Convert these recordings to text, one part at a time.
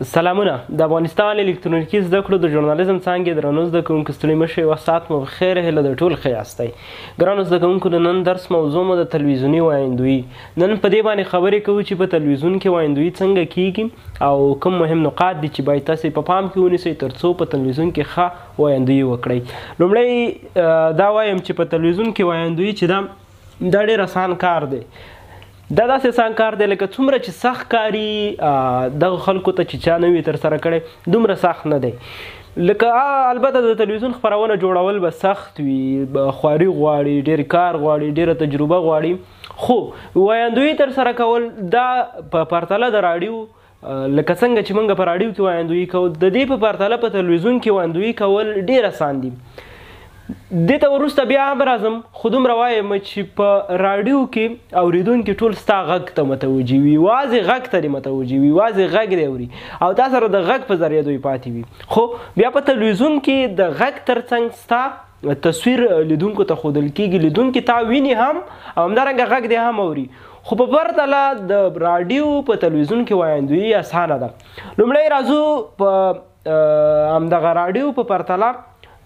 سلامونه د افغانستان الکترونیکي زده کړو د ژورنالیزم څانګې درنو زده کوونکو ستړي مه شئ وخت مو بخیر هیله د ټول ښه یاستئ ګرانو زده کوونکو د نن درس موضوع مو د تلویزیوني ویندویي نن په دې باندې خبرې کوو چې په تلویزیون کې ویندویي څنګه کیږي او کوم مهم نقاط دي چې باید تاسې په پام کې ونیسئ تر څو په تلویزیون کې ښه ویندویي وکړئ لومړی دا وایم چې په تلویزیون کې ویندویي چې دا ډېر اسان کار دی دا داسې اسان کار دی لکه څومره چې سخت کاري دغه خلکو ته چې چا نه وي ترسره کړی دومره سخت نه دی لکه البته د تلویزیون خپرونه جوړول به سخت وي خواري غواړي ډېر کار غواړي ډېره تجربه غواړي خو ویندویي ترسره کول دا په پرتله د راډیو لکه څنګه چې موږ په راډیو کې ویندویي کوو د دې په پرتله په تلویزیون کې ویندویي کول ډېر اسان دي دې ته وروسته بیا هم راځم خو دومره وایم چې په راډیو کې اورېدونکي ټول ستا غږ ته متوجه وي یوازې غږ ته دې متوجه وي یوازې غږ دې اوري او تا سره د غږ په ذریعه دوی پاتې وي خو بیا په تلویزیون کې د غږ ترڅنګ ستا تصویر لیدونکو ته ښودل کېږي لیدونکي تا ویني هم او همدارنګه غږ دې هم اوري خو په پرتله د راډیو په تلویزیون کې ویندویي اسانه ده لومړی راځو په همدغه راډیو په پرتله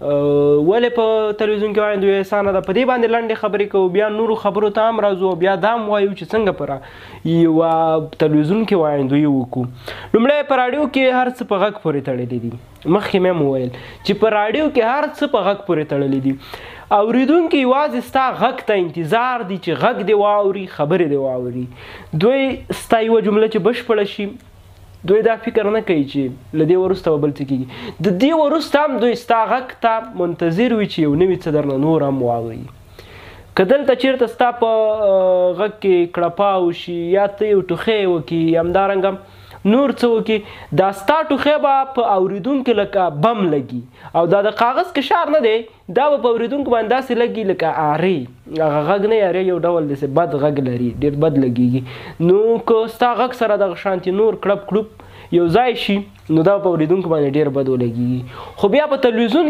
ولې په تلویزیون کې ویندویي اسانه ده په دې باندې لنډې خبرې کوو بیا نورو خبرو ته هم راځو بیا دا هم وایو چې څنګه په یوه تلویزیون کې ویندویي وکړو لومړی په راډیو کې هر څه په غږ پورې تړلي دي مخکې مې هم وویل چې په راډیو کې هر څه په غږ پورې تړلي دي اورېدونکي یوازې ستا غږ ته انتظار دي چې غږ دې واوري خبرې دې واوري دوی ستا یوه جمله چې بشپړه شي دوی دا فکر نه کوي چې له دې وروسته به بل څه کېږي د دې وروسته هم دوی ستا غږ ته منتظر وي چې یو نوي څه درنه نور هم واوري که دلته چېرته ستا په غږ کې کړپا وشي یا ته یو ټوخی وکړي همدارنګه نور څه وکړي دا ستا ټوخی به په اورېدونکي لکه بم لګي او دا د کاغذ کشار نه دی دا به په اورېدونکو باندې داسې لګي لکه ارې هغه غږ نه ارې یو ډول داسې بد غږ لري ډېر بد لګېږي نو که ستا غږ سره دغه شانتي نور کړپ کړوپ یو ځای شي نو دا په اورېدونکو باندې ډېر بد ولګېږي خو بیا په تلویزیون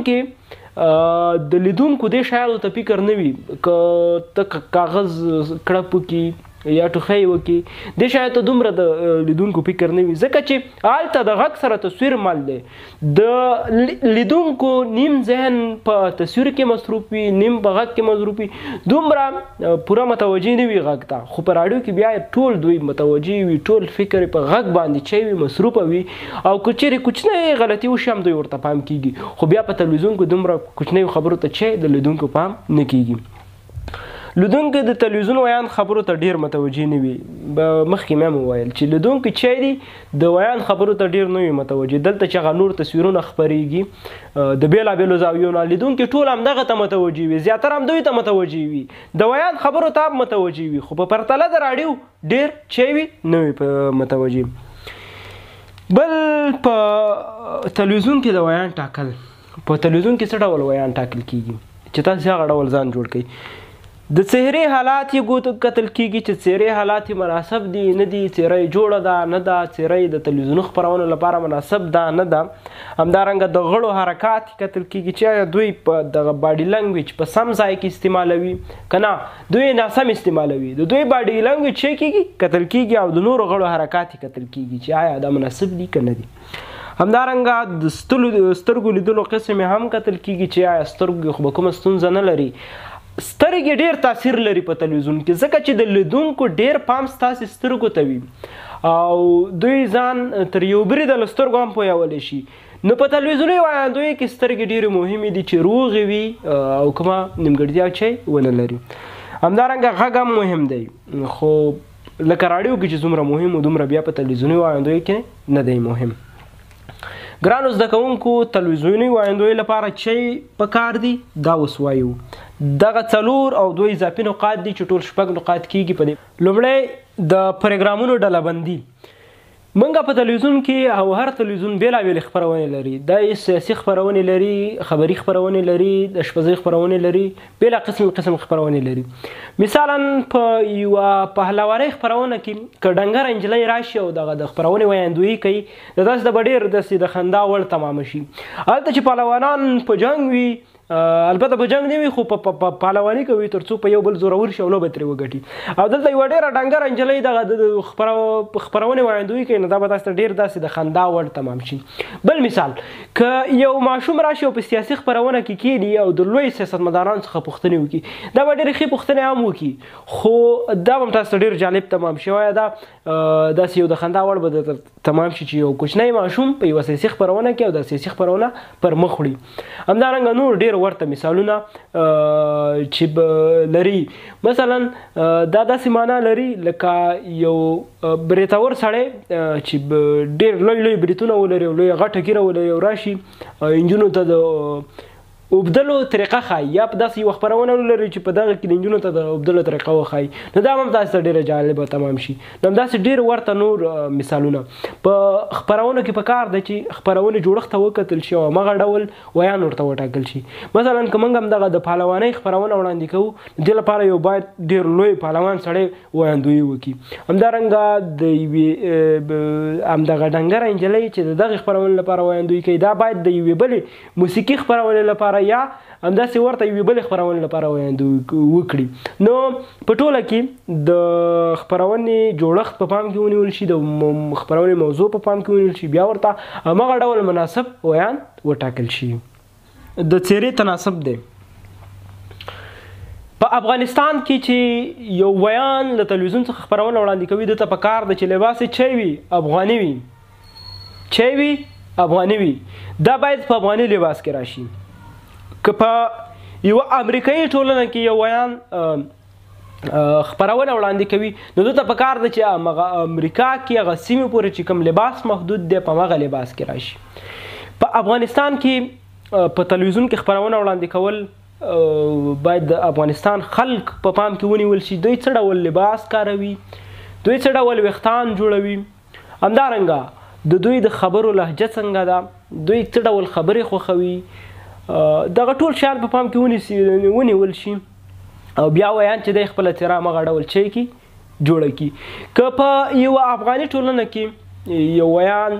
کې د لیدونکو دې شیانو ته فکر نه وي که ته کاغذ کړپ وکړي یا ټوخی وکړي دې شاید ته دومره د لیدونکو فکر نه وي ځکه چې هلته د غږ سره تصویر مل دی د لیدونکو نیم ذهن په تصویر کې مصروف وي نیم په غږ کې مصروف وي دومره پوره متوجه نه وي غږ ته خو په راډیو کې بیا ټول دوی متوجه وي ټول فکر په غږ باندې چی وي مصروفه وي او که چیرې کوچنۍ غلطي وشي هم دوی ورته پام کېږي خو بیا په تلویزیون کې دومره کوچنیو خبرو ته چی د لیدونکو پام نه کېږي لیدونکي د تلویزیون ویان خبرو ته ډېر متوجه نه وي مخکې مې هم وویل چې لیدونکي چی دي د ویان خبرو ته ډېر نه وي متوجه دلته چې هغه نور تصویرونه خپرېږي د بېلابېلو زاویو نه لیدونکي ټول همدغه ته متوجه وي زیاتره هم دوی ته متوجه وي د ویان خبرو ته هم متوجه وي خو په پرتله د راډیو ډېر چی وي نه وي متوجه بل په تلویزیون کې د ویان ټاکل په تلویزیون کې څه ډول ویان ټاکل کېږي چې تاسې هغه ډول ځان جوړ کړئ د څهرې حالات یې کتل کېږي چې څهرې حالات یې مناسب دي نه دي څهره یې جوړه ده نه ده څهره یې د تلویزیوني خپرونو لپاره مناسب ده نه ده همدارنګه د غړو حرکات کتل کېږي چې آیا دوی په دغه باډي لنګویج په سم ځای کې استعمالوي که نه دوی یې ناسم استعمالوي د دوی باډي لنګویج څه کېږي کتل کېږي او د نورو غړو حرکات یې کتل کېږي چې آیا دا مناسب دي که نه دي همدارنګه د سترګو لیدلو قسم یې هم کتل کېږي چې آیا سترګو خو به کومه ستونزه نه لري سترګې ډېر تاثیر لري په تلویزیون کې ځکه چې د لیدونکو ډېر پام ستاسې سترګو ته وي او دوی ځان تر یو بریده له سترګو هم پویولی شي نو په تلویزیوني ویندویي کې سترګې ډېرې مهمې دي چې روغې وي او کومه نیمګړتیا چی ونه لري همدارنګه غږ هم مهم دی خو لکه راډیو کې چې څومره مهم و دومره بیا په تلویزیوني ویندویي کې نه دی مهم ګرانو زده کوونکو تلویزیوني ویندویي لپاره چی پکار دي دا اوس وایو دغه څلور او دوه اضافي نقاط دي چې ټول شپږ نقاط کېږي په دې لومړی د پروګرامونو ډلهبندي موږ په تلویزیون کې او هر تلویزیون بېلابېلې خپرونې لري دا سیاسي خپرونې لري خبري خپرونې لري د اشپزۍ خپرونې لري بېلا قسم خپرونې لري مثلا په یوه پهلوانۍ خپرونه کې که ډنګره نجلۍ راشي او دغه د خپرونې ویندویي کوي د داسې د به ډېر داسې د خندا وړ تمامه شي هلته چې پهلوانان په جنګ وي البته په جنګ نه وي خو په پهلواني کوي تر څو په یو بل زورور شي او لوبه ترې وګټي. او دلته یوه ډېره ډنګره نجلۍ دغه د خپرونې وړاندويي کوي نو دا به تاسو ته ډېر داسې د خندا وړ تمام شي. بل مثال که یو ماشوم راشي او په سیاسي خپرونه کې کښېني او د لوی سیاستمدارانو څخه پوښتنې وکړي دا به ډېرې ښې پوښتنې هم وکړي خو دا به هم تاسو ته ډېر جالب تمام شي. وایه دا داسې یو د خندا وړ به درته تمام شي چې یو کوچنی ماشوم په یوه سیاسي خپرونه کې او دا سیاسي خپرونه پر مخ وړي. همدارنګه نور ډېر ورته مثالونه چې لري. مثلا دا داسې معنا لري لکه یو بریتور سړی چې ډېر لوی لوی بریتونه ولري او لویه غټه ږیره ولري او راشي نجونو ته د اوبدلو طریقه ښایي یا په داسې یوه خپرونه ولري چې په دغه کې د نجونو ته د اوبدلو طریقه وښایي نو دا هم تاسو ته ډېره جالبه تمام شي. نو همداسې ډېر ورته نور مثالونه په خپرونو کې پکار ده چې خپرونې جوړښت ته وکتل شي او همغه ډول ویان ورته وټاکل شي. مثلا که موږ هم دغه د پهلوانۍ خپرونه وړاندې کوو دې لپاره یو باید ډېر لوی پهلوان سړی وړاندويي وکړي. همدارنګه د یوې همدغه ډنګره نجلۍ چې د دغې خپرونې لپاره وړاندويي کوي دا باید د یوې بلې موسیقي خپرونې لپاره یا همداسې ورته یوې بلې خپرونې لپاره وړاندويي وکړي. نو په ټوله کې د خپرونې جوړښت په پام کې ونیول شي د خپرونې موضوع په پام کې ونیول شي بیا ورته همغه ډول مناسب ویان وټاکل شي. د څېرې تناسب دی په افغانستان کې چې یو ویان له تلویزیون څخه خپرونه وړاندې کوي دته پکار ده چې لباس یې چی وي افغاني وي چی وي افغاني وي دا باید په افغاني لباس کې راشي. که په یوه امریکایي ټولنه کې یو ویان خپرونه وړاندې کوي نو دته پکار ده چې هغه امریکا کې هغه سیمې پورې چې کوم لباس محدود دی په همغه لباس کې راشي. په افغانستان کې په تلویزیون کې خپرونه وړاندې کول باید د افغانستان خلک په پام کې ونیول شي دوی څه ډول لباس کاروي دوی څه ډول ویښتان جوړوي همدارنګه د دوی د خبرو لهجه څنګه ده دوی څه ډول خبرې خوښوي دغه ټول شیان په پام کې ونیول شي او بیا ویان چې دی خپله څېره همغه ډول چی کړي جوړه کړي. که په یوه افغاني ټولنه کې یو ویان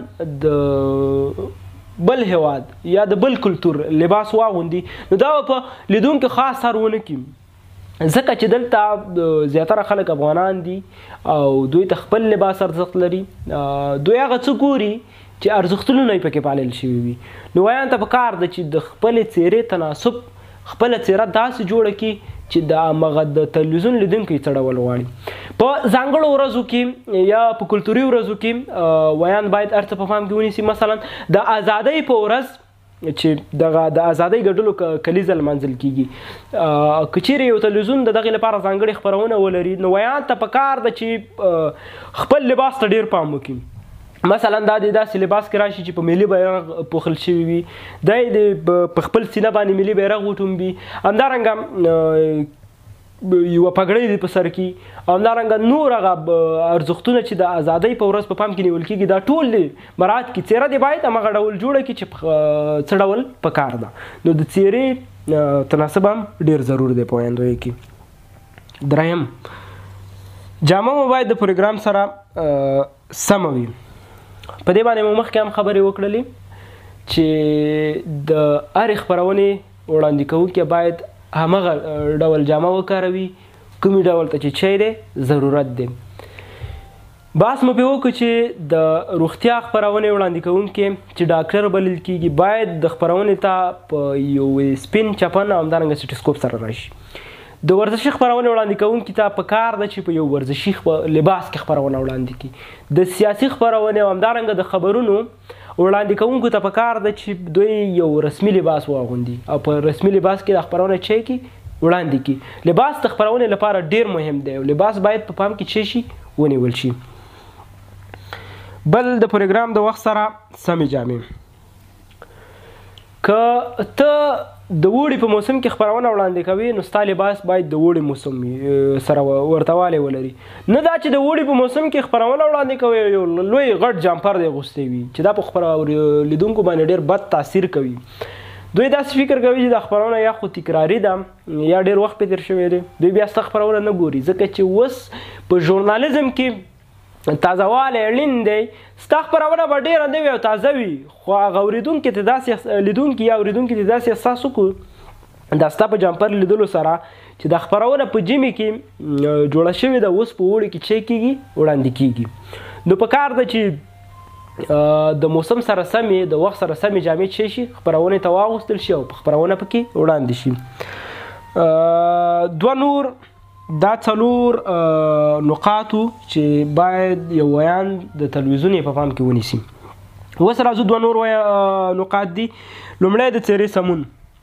د بل هیواد یا د بل کلتور لباس واغوندي نو دا په لیدونکي خاص اثر ونه کړي ځکه چې دلته زیاتره خلک افغانان دي او دوی ته خپل لباس ارزښت لري دوی هغه څه ګوري چې ارزښتونه یې پکې پالل شوي وي. نو ویان ته پکار ده چې د خپلې څېرې تناسب خپله څېره داسې جوړه کړي چې د همغه د تلویزیون لیدونکی څه ډول غواړي. په ځانګړو ورځو کې یا په کلتوري ورځو کې ویان باید هر څه په پام کې ونیسي. مثلا د ازادۍ په ورځ چې دغه د ازادۍ ګډلو کلیزه لمانځل کیږي که چیرې یو تلویزیون د دغې لپاره ځانګړې خپرونه ولري نو ویان ته پکار ده چې خپل لباس ته ډېر پام وکړي. مثلا دا د داسې لباس کې راشي چې په ملي بیرغ پوښل شوي وي دی په خپل سینه باندې ملي بیرغ وټومبي همدارنګه یوه پګړۍ دی په سر کې او همدارنګه نور هغه ارزښتونه چې د ازادۍ په ورځ په پام کې نیول کېږي دا ټول دی مراعات کړي. څېره دې باید همغه ډول جوړه کړي چې څه ډول پکار ده. نو د څېرې تناسب هم ډېر ضرور دی په ویاندویۍ کې. دریم جامه مو باید د پروګرام سره سمه وي. په دې باندې مو مخکې هم خبرې وکړلې چې د هرې خپرونې وړاندې کوونکی باید همغه ډول جامه وکاروي کومې ډول ته چې چی دی ضرورت دی. بحث مو پرې وکړو چې د روغتیا خپرونې وړاندې کوونکی چې ډاکټر بلل کېږي باید د خپرونې ته په یو سپین چپن او همدارنګه سټیسکوپ سره راشي. د ورزشي خپرونې وړاندې کوونکي ته پکار ده چې په یو ورزشي لباس کې خپرونه وړاندې کړي. د سیاسي خپرونې او همدارنګه د خبرونو وړاندې کوونکو ته پکار ده چې دوی یو رسمي لباس واغوندي او په رسمي لباس کې د خپرونه چی کړي وړاندې کړي. لباس د خپرونې لپاره ډېر مهم دی او لباس باید په پام کې چی شي ونیول شي. بل د پروګرام د وخت سره سمې جامې. که ته د اوړي په موسم کې خپرونه وړاندې کوي نو ستا لباس باید د اوړي موسم سره ورته والی ولري. نه دا چې د اوړي په موسم کې خپرونه وړاندې کوي یو لوی غټ جامپر دی اغوستی وي چې دا په لیدونکو باندې ډېر بد تاثیر کوي. دوی داسې فکر کوي چې دا خپرونه یا خو تکراري ده یا ډېر وخت پرې تېر شوی دی. دوی بیا ستا خپرونه نه ګوري ځکه چې اوس په ژورنالیزم کې تازهوالی اړین دی. ستا خپرونه به ډېره نوې او تازه وي خو هغه لیدونکي یا اورېدونکي ته داسې احساس وکړو دا ستا په جمپر لیدلو سره چې دا خپرونه په ژمي کې جوړه شوې ده اوس په اوړي کې چې کېږي وړاندې کېږي. نو په کار ده چې د موسم سره سمې د وخت سره سمې جامې چې شي خپرونې ته واغوستل شي او په خپرونه پکې وړاندې شي. دوه نور دا څلور نقاطو چې باید یو ویان د تلویزیون په پام کې ونیسي. اوس راځو دوه نور نقاط دي. لومړی د څیرې سمون.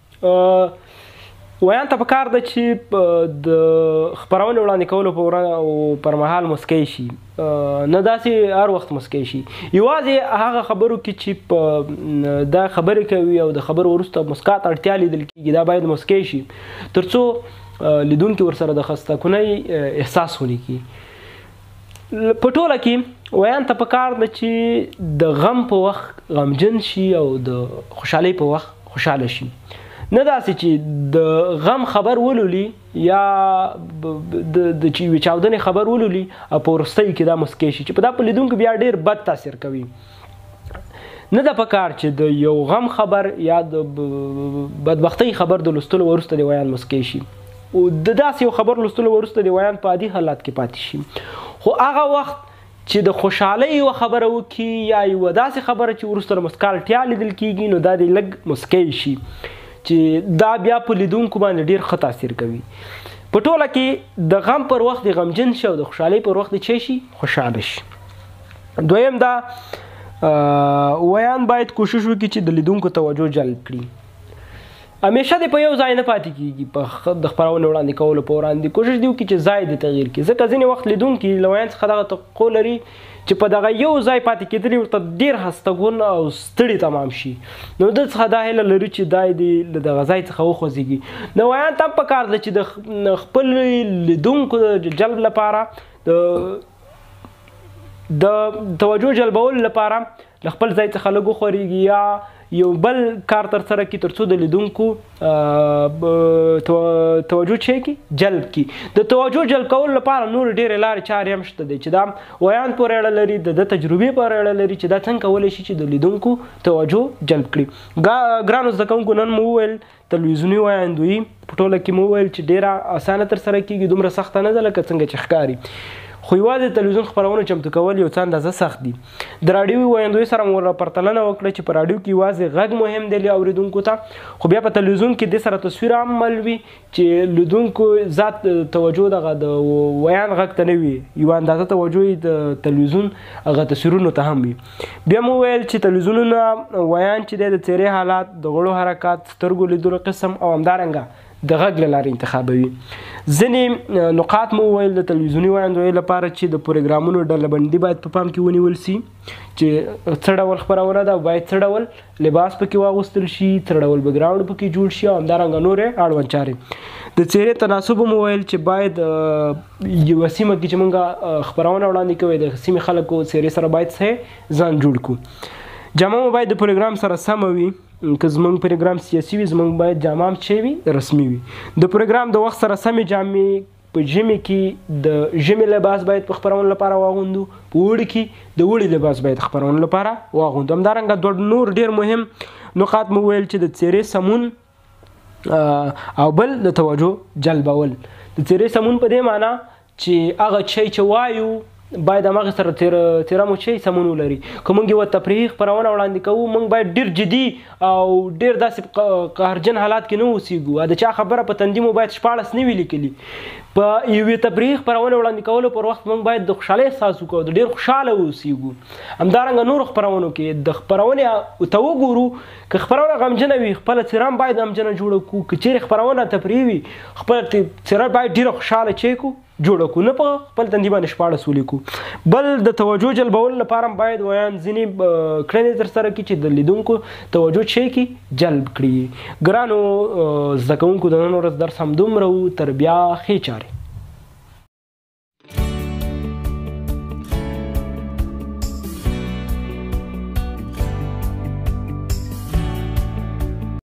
ویان ته پکار ده چې د خپرونې وړاندې کولو پر مهال مسکی شي، نه داسې هر وخت مسکی شي. یوازې هغه خبرو کې چې دا خبرې کوي او د خبرو وروسته مسکا ته اړتیا لیدل کېږي دا باید مسکی شي تر څو لیدونکي ورسره د خسته کنۍ احساس ونه کړي. په ټوله کې ویان ته پکار ده چې د غم په وخت غمجن شي او د خوشحالۍ په وخت خوشحاله شي. نه داسې چې د غم خبر ولولي یا د یوې چاودنې خبر ولولي او په وروستیو کې دا مسکی شي چې په دا په لیدونکو بیا ډېر بد تاثیر کوي. نه ده پکار چې د یو غم خبر یا د بدبختۍ خبر د لوستلو وروسته د ویان مسکی شي. او د داسې یو خبر لوستلو وروسته د ویان په عادي حالات کې پاتې شي. خو هغه وخت چې د خوشحالۍ یوه خبره وکړي یا یوه داسې خبره چې وروسته د مسکا اړتیا لیدل کېږي نو دا د لږ مسکی شي چې دا بیا په لیدونکو باندې ډېر ښه تاثیر کوي. په ټوله کې د غم پر وخت د غمجن شي او د خوشحالۍ پر وخت د چې شي خوشحاله شي. دویم دا ویان باید کوشش وکړي چې د لیدونکو توجه جلب کړي. همیشه دې په یو ځای نه پاتې کېږي. په د خپرونې وړاندې کولو په وړاندې کوشش دې وکړي چې ځای دې تغییر کړي، ځکه ځینې وخت لیدونکي له ویان څخه دغه توقع لري چې په دغه یو ځای پاتې کېدلي ورته ډېر هستګون او ستړي تمام شي. نو ده څخه دا هیله لري چې دا دې له دغه ځای څخه وخوځېږي. نو ویان ته هم پکار ده چې د خپل لیدونکو د جلب لپاره د توجه جلبولو لپاره له خپل ځای څخه لږ وخورېږي یا یو بل کار ترسره کړي تر څو د لیدونکو توجه چې کړي جلب کړي. د توجه جلب کولو لپاره نور ډېرې لارې چارې هم شته دی چې دا ویان پورې اړه لري، د تجربې پورې اړه لري چې دا څنګه کولی شي چې د لیدونکو توجه جلب کړي. ګرانو زده کوونکو نن مو وویل تلویزیوني ویندویي په ټوله کې مو وویل چې ډېره اسانه ترسره کېږي، دومره سخته نه ده لکه څنګه چې ښکاري. خو یوازې د تلویزیون خپرونو چمتو کول یو څه اندازه سخت دي. د راډیوي ویندویي سره مو پرتلنه وکړه چې په راډیو کې یوازې غږ مهم دی اورېدونکو ته، خو بیا په تلویزیون کې دې سره تصویر هم مل وي چې لیدونکو ذات توجه دغه د ویان غږ ته نه وي، یوه اندازه توجه یې د تلویزیون هغه تصویرونو ته هم وي. بیا مو ویل چې تلویزیونونه ویان چې دی د څېرې حالات، د غړو حرکات، سترګو لیدلو قسم او همدارنګه د غږ له لارې انتخابوي. ځینې نقاط مو وویل د تلویزیوني ویندویي لپاره چې د پروګرامونو ډلبندي باید په پام کې ونیول سي چې څه ډول خپرونه ده باید څه ډول لباس پکې واغوستل شي، څه ډول بیکګراونډ پکې جوړ شي او همدارنګه نورې اړوند چارې. د څېرې تناسب مو ویل چې باید یوه سیمه کې چې موږ خپرونه وړاندې کوو د سیمې خلکو څېرې سره باید څه ځان جوړ کړو. جامه مو باید د پروګرام سره سمه وي، که زموږ پروګرام سیاسي وي زموږ باید جامه هم چې وي رسمي وي. د پروګرام د وخت سره سمې جامې په ژمي کې د ژمي لباس باید په خپرونو لپاره واغوندو، په اوړي کې د اوړي لباس باید خپرونو لپاره واغوندو. همدارنګه دوه نور ډېر مهم نقاط مو ویل چې د څېرې سمون او بل د توجه جلبول. د څېرې سمون په دې معنی چې هغه شی چې وایو باید همغې سره تیره مو چې سمون ولري. که موږ یوه تفریحي خپرونه وړاندې کوو موږ باید ډېر جدي او ډېر داسې قهرجن حالات کې نه اوسېږو، د چا خبره په تندي مو باید 14 نه وي لیکلي. په یوې تفریحي خپرونې وړاندې کولو پر وخت موږ باید د خوشحالۍ احساس وکړو، د ډېر خوشحاله اوسېږو. همدارنګه نورو خپرونو کې د خپرونې ته وګورو، که خپرونه غمجنه وي خپله څېره هم باید غمجنه جوړه کړو، که چیرې خپرونه تفریحي وي خپله څېره باید ډېره خوشحاله چې کړو جوړه کړو، نه په خپل تندي باندې 14 ولیکو. بل د توجه جلبولو لپاره باید ویان ځینې کړنې ترسره کړي چې د لیدونکو توجه چې کړي جلب کړي. ګرانو زده کوونکو د نن ورځ درس همدومره و، تر بیا ښې چارې.